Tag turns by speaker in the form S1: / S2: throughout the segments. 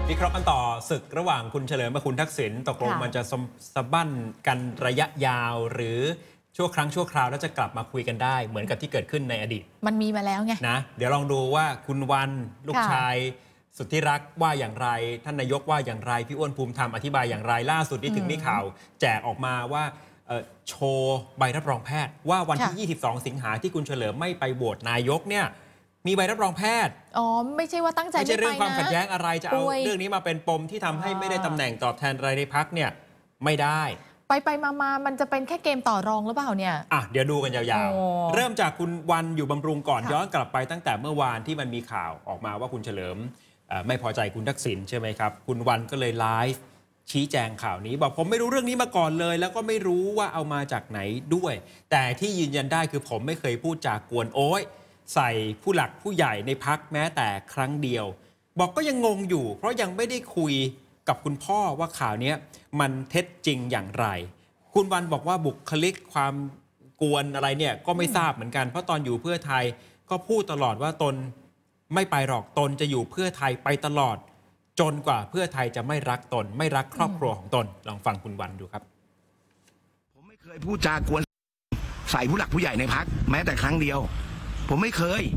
S1: วิเคราะห์กันต่อศึกระหว่างคุณเฉลิมกับคุณทักษิณตกลงมันจะสะบั้นกันระยะยาวหรือชั่วครั้งชั่วคราวแล้วจะกลับมาคุยกันได้เหมือนกับที่เกิดขึ้นในอดีต
S2: มันมีมาแล้วไง
S1: นะเดี๋ยวลองดูว่าคุณวันลูกชายสุดที่รักว่าอย่างไรท่านนายกว่าอย่างไรพี่อ้วนภูมิธรรมอธิบายอย่างไรล่าสุดที่ถึงมีข่าวแจกออกมาว่าโชว์ใบรับรองแพทย์ว่าวันที่22 สิงหาที่คุณเฉลิมไม่ไปโหวตนายกเนี่ยมีใบรับรองแพทย์
S2: อ๋อไม่ใช่ว่าตั้งใจ
S1: ไม่ใช่เรื่องความขัดแย้งอะไรจะเอาเรื่องนี้มาเป็นปมที่ทำให้ไม่ได้ตำแหน่งตอบแทนรายในพรรคเนี่ยไม่ได้
S2: ไปมามันจะเป็นแค่เกมต่อรองหรือเปล่าเนี่ย
S1: เดี๋ยวดูกันยาวๆเริ่มจากคุณวันอยู่บำรุงก่อนย้อนกลับไปตั้งแต่เมื่อวานที่มันมีข่าวออกมาว่าคุณเฉลิมไม่พอใจคุณทักษิณใช่ไหมครับคุณวันก็เลยไลฟ์ชี้แจงข่าวนี้บอกผมไม่รู้เรื่องนี้มาก่อนเลยแล้วก็ไม่รู้ว่าเอามาจากไหนด้วยแต่ที่ยืนยันได้คือผมไม่เคยพูดจากวนโอ้ยใส่ผู้หลักผู้ใหญ่ในพรรคแม้แต่ครั้งเดียวบอกก็ยังงงอยู่เพราะยังไม่ได้คุยกับคุณพ่อว่าข่าวนี้มันเท็จจริงอย่างไรคุณวันบอกว่าบุคลิกความกวนอะไรเนี่ยก็ไม่ทราบเหมือนกันเพราะตอนอยู่เพื่อไทยก็พูดตลอดว่าตนไม่ไปหรอกตนจะอยู่เพื่อไทยไปตลอดจนกว่าเพื่อไทยจะไม่รักตนไม่รักครอบครัวของตนลองฟังคุณวันดูครับ
S3: ผมไม่เคยพูดจากวนใส่ผู้หลักผู้ใหญ่ในพรรคแม้แต่ครั้งเดียวผมไม่เคย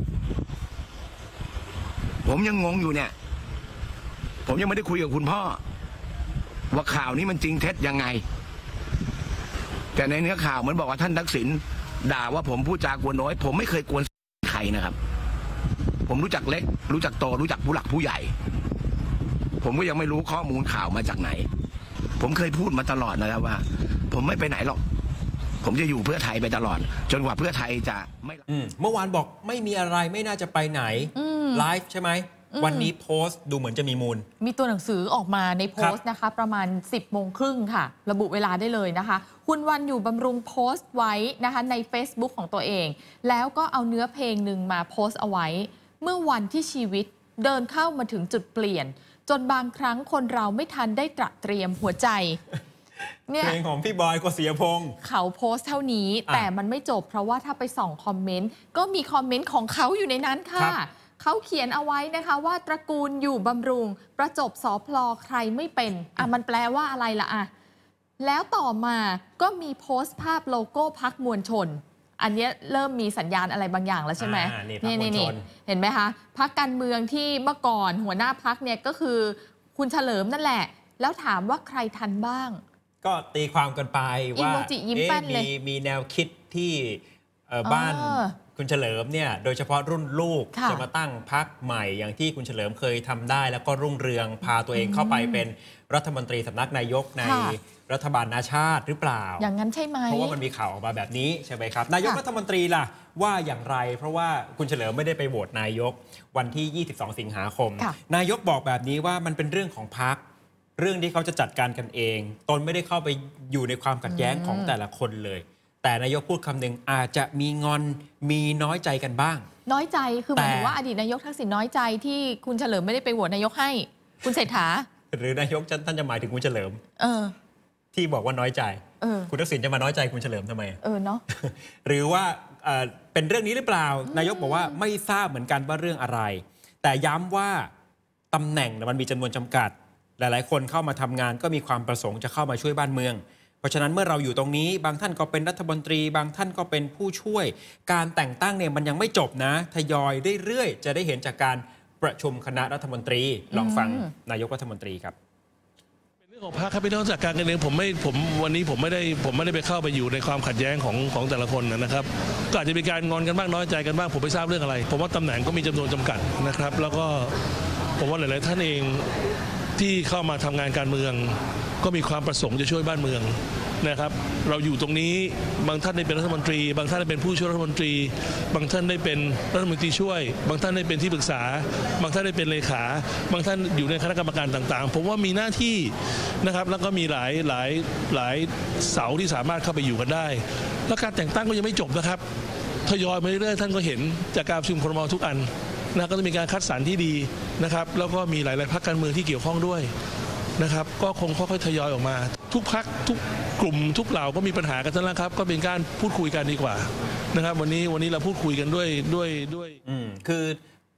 S3: ผมยังงงอยู่เนี่ยผมยังไม่ได้คุยกับคุณพ่อว่าข่าวนี้มันจริงเท็จยังไงแต่ในเนื้อข่าวเหมือนบอกว่าท่านทักษิณด่าว่าผมพูดจากวนน้อยผมไม่เคยกวนใครนะครับผมรู้จักเล็กรู้จักโตรู้จักผู้หลักผู้ใหญ่ผมก็ยังไม่รู้ข้อมูลข่าวมาจากไหนผมเคยพูดมาตลอดนะครับว่าผมไม่ไปไหนหรอกผมจะอยู่เพื่อไทยไปตลอดจนกว่าเพื่อไทยจะไม่
S1: เมื่อวานบอกไม่มีอะไรไม่น่าจะไปไหนไลฟ์ใช่ไหมวันนี้โพสต์ดูเหมือนจะมีมูล
S2: มีตัวหนังสือออกมาในโพสต์นะคะประมาณ 10:30 ค่ะระบุเวลาได้เลยนะคะคุณวันอยู่บำรุงโพสต์ไว้นะคะใน Facebook ของตัวเองแล้วก็เอาเนื้อเพลงหนึ่งมาโพสต์เอาไว้เมื่อวันที่ชีวิตเดินเข้ามาถึงจุดเปลี่ยนจนบางครั้งคนเราไม่ทันได้ตระเตรียมหัวใจ
S1: เพลงของพี่บอยกฤษยพงศ์
S2: เขาโพสต์เท่านี้แต่มันไม่จบเพราะว่าถ้าไปส่องคอมเมนต์ก็มีคอมเมนต์ของเขาอยู่ในนั้นค่ะเขาเขียนเอาไว้นะคะว่าตระกูลอยู่บำรุงประจบสอพลอใครไม่เป็นมันแปลว่าอะไรล่ะแล้วต่อมาก็มีโพสต์ภาพโลโก้พรรคมวลชนอันนี้เริ่มมีสัญญาณอะไรบางอย่างแล้วใช่ไหมนี่เห็นไหมคะพรรคการเมืองที่เมื่อก่อนหัวหน้าพรรคเนี่ยก็คือคุณเฉลิมนั่นแหละแล้วถามว่าใครทันบ้าง
S1: ก็ตีความกันไปว่ามีแนวคิดที่บ้านคุณเฉลิมเนี่ยโดยเฉพาะรุ่นลูกจะมาตั้งพรรคใหม่อย่างที่คุณเฉลิมเคยทำได้แล้วก็รุ่งเรืองพาตัวเองเข้าไปเป็นรัฐมนตรีสำนักนายกในรัฐบาลนาชาติหรือเปล่า
S2: อย่างนั้นใช่ไหม
S1: เพราะว่ามันมีข่าวออกมาแบบนี้ใช่ไหมครับนายกรัฐมนตรีล่ะว่าอย่างไรเพราะว่าคุณเฉลิมไม่ได้ไปโหวตนายกวันที่22 สิงหาคมนายกบอกแบบนี้ว่ามันเป็นเรื่องของพรรคเรื่องที่เขาจะจัดการกันเองตนไม่ได้เข้าไปอยู่ในความขัดแย้งของแต่ละคนเลยแต่นายกพูดคำหนึ่งอาจจะมีงอนมีน้อยใจกันบ้าง
S2: น้อยใจคือหมายถึงว่าอดีตนายกทักษิณน้อยใจที่คุณเฉลิมไม่ได้ไปโหวตนายกให้คุณเศรษฐา
S1: หรือนายกท่านจะหมายถึงคุณเฉลิมที่บอกว่าน้อยใจคุณทักษิณจะมาน้อยใจคุณเฉลิมทำไม
S2: เนาะ
S1: หรือว่าเป็นเรื่องนี้หรือเปล่านายกบอกว่าไม่ทราบเหมือนกันว่าเรื่องอะไรแต่ย้ำว่าตำแหน่งมันมีจำนวนจำกัดหลายๆคนเข้ามาทำงานก็มีความประสงค์จะเข้ามาช่วยบ้านเมืองเพราะฉะนั้นเมื่อเราอยู่ตรงนี้บางท่านก็เป็นรัฐมนตรีบางท่านก็เป็นผู้ช่วยการแต่งตั้งเนี่ยมันยังไม่จบนะทยอยเรื่อยๆจะได้เห็นจากการประชุมคณะรัฐมนตรีลองฟังนายกรัฐมนตรีครับ
S4: เป็นเรื่องของพรรคครับพี่น้องจากการกันเองวันนี้ผมไม่ได้ไปเข้าไปอยู่ในความขัดแย้งของแต่ละคนนะครับก็อาจจะมีการงอนกันบ้างน้อยใจกันบ้างผมไม่ทราบเรื่องอะไรผมว่าตำแหน่งก็มีจำนวนจำกัดนะครับแล้วก็ผมว่าหลายๆท่านเองที่เข้ามาทำงานการเมืองก็มีความประสงค์จะช่วยบ้านเมืองนะครับเราอยู่ตรงนี้บางท่านได้เป็นรัฐมนตรีบางท่านได้เป็นผู้ช่วยรัฐมนตรีบางท่านได้เป็นรัฐมนตรีช่วยบางท่านได้เป็นที่ปรึกษาบางท่านได้เป็นเลขาบางท่านอยู่ในคณะกรรมการต่างๆผมว่ามีหน้าที่นะครับแล้วก็มีหลายเสาที่สามารถเข้าไปอยู่กันได้แล้วการแต่งตั้งก็ยังไม่จบนะครับทยอยมาเรื่อยๆท่านก็เห็นจากการประชุมครม.ทุกอันนะก็จะมีการคัดสรรที่ดีนะครับแล้วก็มีหลายพรรคการเมืองที่เกี่ยวข้องด้วยนะครับก็คงค่อยๆทยอยออกมาทุกพรรคทุกกลุ่มทุกเหล่าก็มีปัญหากันทั้งนั้นครับก็เป็นการพูดคุยกันดีกว่านะครับวันนี้เราพูดคุยกันด้วย
S1: คือ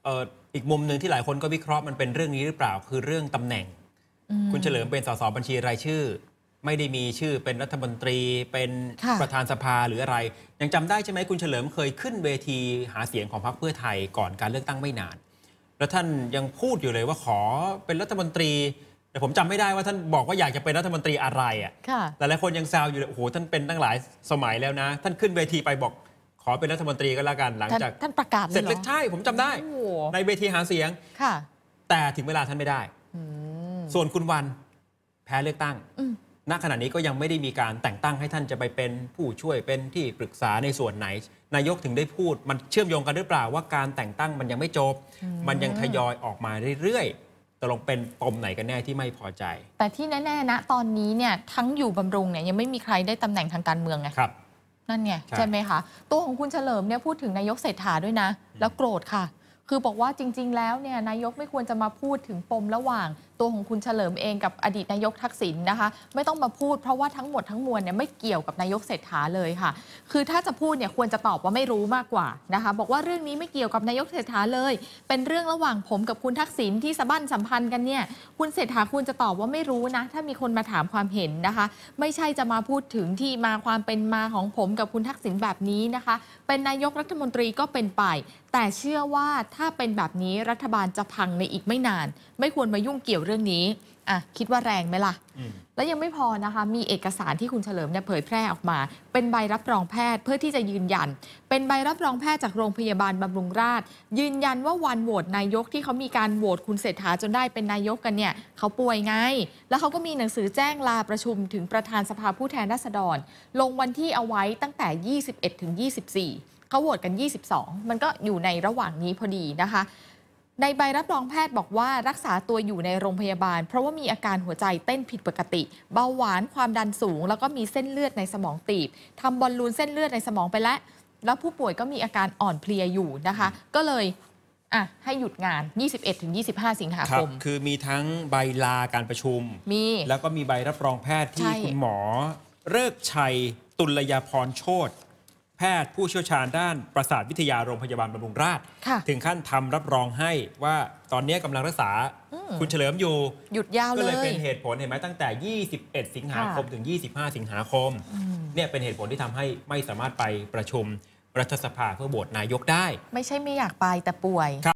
S1: อีกมุมหนึ่งที่หลายคนก็วิเคราะห์มันเป็นเรื่องนี้หรือเปล่าคือเรื่องตำแหน่งคุณเฉลิมเป็นสสบัญชีรายชื่อไม่ได้มีชื่อเป็นรัฐมนตรีเป็นประธานสภาหรืออะไรยังจำได้ใช่ไหมคุณเฉลิมเคยขึ้นเวทีหาเสียงของพรรคเพื่อไทยก่อนการเลือกตั้งไม่นานแล้วท่านยังพูดอยู่เลยว่าขอเป็นรัฐมนตรีแต่ผมจำไม่ได้ว่าท่านบอกว่าอยากจะเป็นรัฐมนตรีอะไรอ่ะหลายคนยังแซวอยู่เลยโอ้โหท่านเป็นตั้งหลายสมัยแล้วนะท่านขึ้นเวทีไปบอกขอเป็นรัฐมนตรีก็แล้วกันหลังจาก
S2: ท่านประกาศ
S1: เสร็จเลยใช่ผมจำได้ในเวทีหาเสียงแต่ถึงเวลาท่านไม่ได้ส่วนคุณวันแพ้เลือกตั้งณขณะนี้ก็ยังไม่ได้มีการแต่งตั้งให้ท่านจะไปเป็นผู้ช่วยเป็นที่ปรึกษาในส่วนไหนนายกถึงได้พูดมันเชื่อมโยงกันหรือเปล่าว่าการแต่งตั้งมันยังไม่จบมันยังทยอยออกมาเรื่อยๆตกลงเป็นปมไหนกันแน่ที่ไม่พอใจ
S2: แต่ที่แน่ๆนะตอนนี้เนี่ยทั้งอยู่บำรุงเนี่ยยังไม่มีใครได้ตำแหน่งทางการเมืองไง
S1: ครับ
S2: นั่นไงใช่ไหมคะตัวของคุณเฉลิมเนี่ยพูดถึงนายกเศรษฐาด้วยนะแล้วโกรธค่ะคือบอกว่าจริงๆแล้วเนี่ยนายกไม่ควรจะมาพูดถึงปมระหว่างตัวของคุณเฉลิมเองกับอดีตนายกทักษิณนะคะไม่ต้องมาพูดเพราะว่าทั้งหมดทั้งมวลเนี่ยไม่เกี่ยวกับนายกเศรษฐาเลยค่ะคือถ้าจะพูดเนี่ยควรจะตอบว่าไม่รู้มากกว่านะคะบอกว่าเรื่องนี้ไม่เกี่ยวกับนายกเศรษฐาเลยเป็นเรื่องระหว่างผมกับคุณทักษิณที่สะบั้นสัมพันธ์กันเนี่ยคุณเศรษฐาควรจะตอบว่าไม่รู้นะถ้ามีคนมาถามความเห็นนะคะไม่ใช่จะมาพูดถึงที่มาความเป็นมาของผมกับคุณทักษิณแบบนี้นะคะเป็นนายกรัฐมนตรีก็เป็นไปแต่เชื่อว่าถ้าเป็นแบบนี้รัฐบาลจะพังในอีกไม่นานไม่ควรมายุ่งเกี่ยวเรื่องนี้คิดว่าแรงไหมล่ะแล้วยังไม่พอนะคะมีเอกสารที่คุณเฉลิมเนี่ยเผยแพร่ออกมาเป็นใบรับรองแพทย์เพื่อที่จะยืนยันเป็นใบรับรองแพทย์จากโรงพยาบาลบำรุงราษฎร์ยืนยันว่าวันโหวตนายกที่เขามีการโหวตคุณเศรษฐาจนได้เป็นนายกกันเนี่ยเขาป่วยไงแล้วเขาก็มีหนังสือแจ้งลาประชุมถึงประธานสภาผู้แทนราษฎรลงวันที่เอาไว้ตั้งแต่21 ถึง 24เขาโหวตกัน22มันก็อยู่ในระหว่างนี้พอดีนะคะในใบรับรองแพทย์บอกว่ารักษาตัวอยู่ในโรงพยาบาลเพราะว่ามีอาการหัวใจเต้นผิดปกติเบาหวานความดันสูงแล้วก็มีเส้นเลือดในสมองตีบทำบอลลูนเส้นเลือดในสมองไปแล้วผู้ป่วยก็มีอาการอ่อนเพลียอยู่นะคะก็เลยให้หยุดงาน 21-25 สิงหาคม
S1: คือมีทั้งใบลาการประชุมแล้วก็มีใบรับรองแพทย์ที่คุณหมอฤกษ์ชัยตุลยพรโชติแพทย์ผู้เชี่ยวชาญด้านประสาทวิทยาโรงพยาบาลบำรุงราษฎร์ถึงขั้นทำรับรองให้ว่าตอนนี้กำลังรักษาคุณเฉลิมอยู่
S2: หยุดยาวเลย
S1: ก็เลยเป็นเหตุผลเห็นไหมตั้งแต่21 สิงหาคมถึง25 สิงหาคมเนี่ยเป็นเหตุผลที่ทำให้ไม่สามารถไปประชุมรัฐสภาเพื่อโหวตนายกได้
S2: ไม่ใช่ไม่อยากไปแต่ป่วย